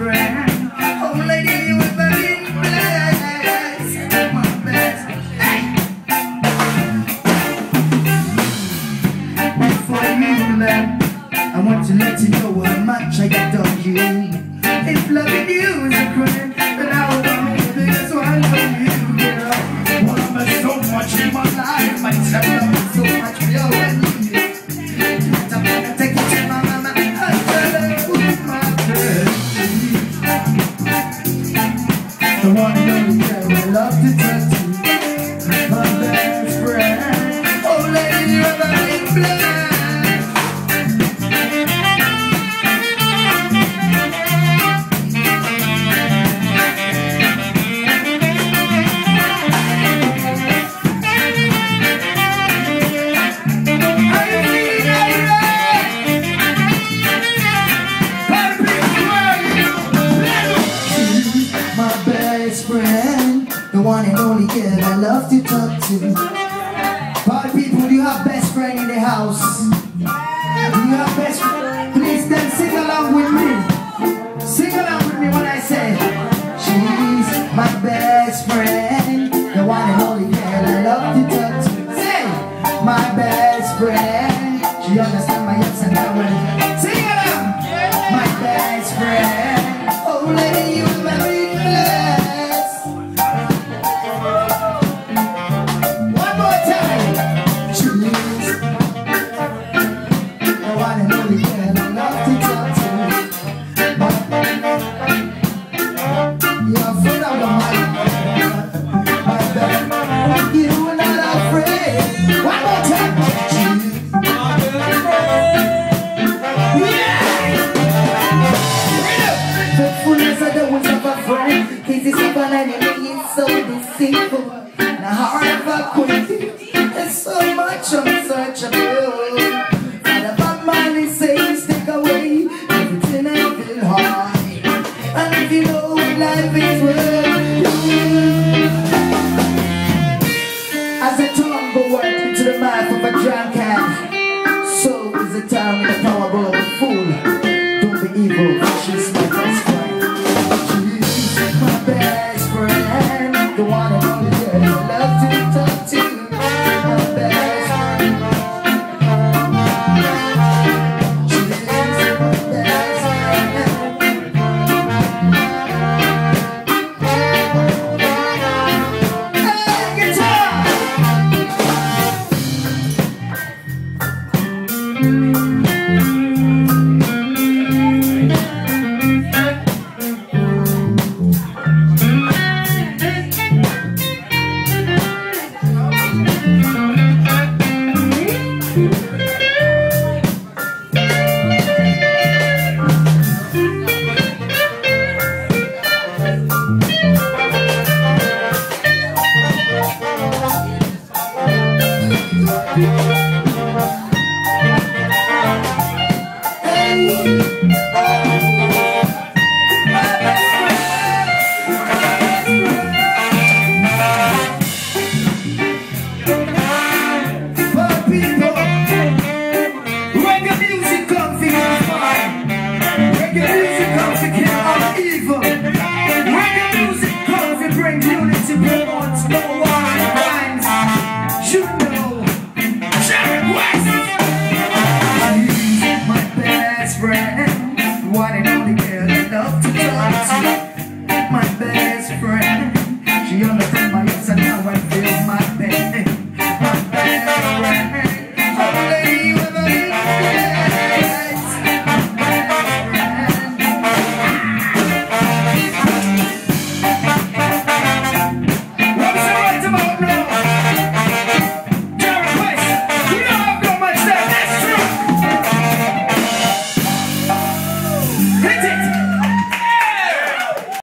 friend. Oh lady, you were very blessed. My best. Hey! Before you left, I want to let you know how much I adore you. If loving you is a crime, then I would only do this one for you, girl. Love me so much in my life, I tell love me so much for you and you. I'm gonna take you to my mama and tell her who's my best. The one and only girl I love to touch you, my best friend. Oh lady, you're very blessed. The one and only girl I love to talk to. Party people, do you have best friend in the house? Do you have best friend? Please then sing along with me. Sing along with me when I say she's my best friend. The one and only girl I love to talk to. Say, my best friend. She understands my ups and downs. Sing along. My best friend. Oh lady, you are very blessed. So deceitful, the heart of a queen is so much unsearchable. Father, my mind is saying, stick away everything I feel hard. And if you know what life is worth, as a tongue go work into the mouth of a drunkard, so is the tongue in the power of a fool. Don't be evil, she's my best friend. She's my best friend. The one and only girl I love to talk to. My best friend. She's my best friend. Hey, guitar! Reggae music comes to kill all evil.